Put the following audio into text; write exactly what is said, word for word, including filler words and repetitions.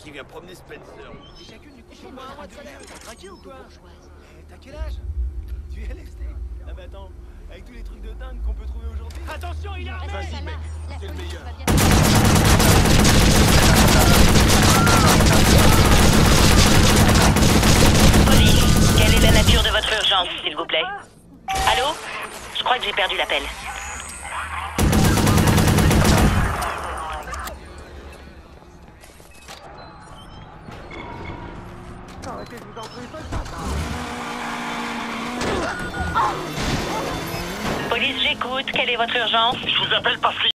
qui vient promener Spencer. Chacune du coup sur moi un mois de salaire. T'es tranquille ou quoi? Eh, t'as quel âge? Tu es lesté? Ah bah attends, avec tous les trucs de dingue qu'on peut trouver aujourd'hui. Attention, il est armé! Vas-y mec, t'es le meilleur. Police, quelle est la nature de votre urgence, s'il vous plaît? Allô? Je crois que j'ai perdu l'appel. Police, j'écoute. Quelle est votre urgence? Je vous appelle par